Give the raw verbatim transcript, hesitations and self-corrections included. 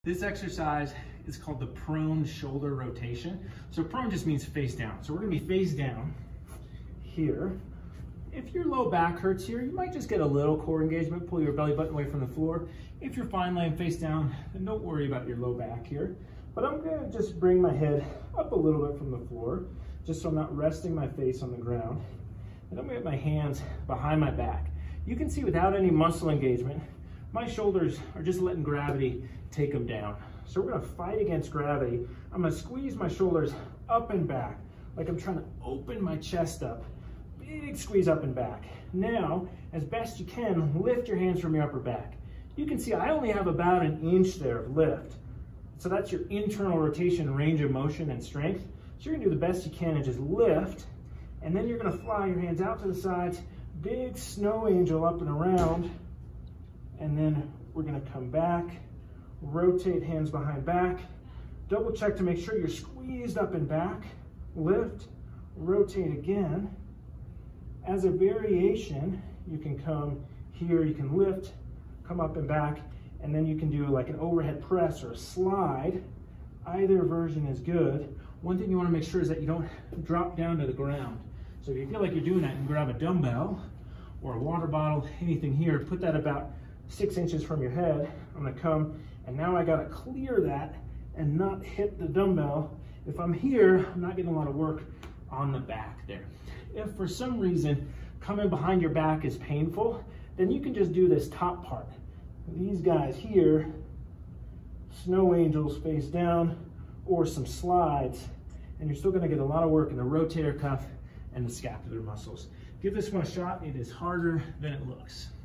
This exercise is called the prone shoulder rotation. So prone just means face down. So we're gonna be face down here. If your low back hurts here, you might just get a little core engagement, pull your belly button away from the floor. If you're fine laying face down, then don't worry about your low back here. But I'm gonna just bring my head up a little bit from the floor, just so I'm not resting my face on the ground. And I'm gonna get my hands behind my back. You can see without any muscle engagement, my shoulders are just letting gravity take them down. So we're gonna fight against gravity. I'm gonna squeeze my shoulders up and back, like I'm trying to open my chest up. Big squeeze up and back. Now, as best you can, lift your hands from your upper back. You can see I only have about an inch there of lift. So that's your internal rotation, range of motion, and strength. So you're gonna do the best you can and just lift, and then you're gonna fly your hands out to the sides, big snow angel up and around, and then we're gonna come back, rotate hands behind back, double check to make sure you're squeezed up and back, lift, rotate again. As a variation, you can come here, you can lift, come up and back, and then you can do like an overhead press or a slide. Either version is good. One thing you wanna make sure is that you don't drop down to the ground. So if you feel like you're doing that, you can grab a dumbbell or a water bottle, anything here, put that about six inches from your head. I'm gonna come, and now I gotta clear that and not hit the dumbbell. If I'm here, I'm not getting a lot of work on the back there. If for some reason coming behind your back is painful, then you can just do this top part. These guys here, snow angels face down, or some slides, and you're still gonna get a lot of work in the rotator cuff and the scapular muscles. Give this one a shot. It is harder than it looks.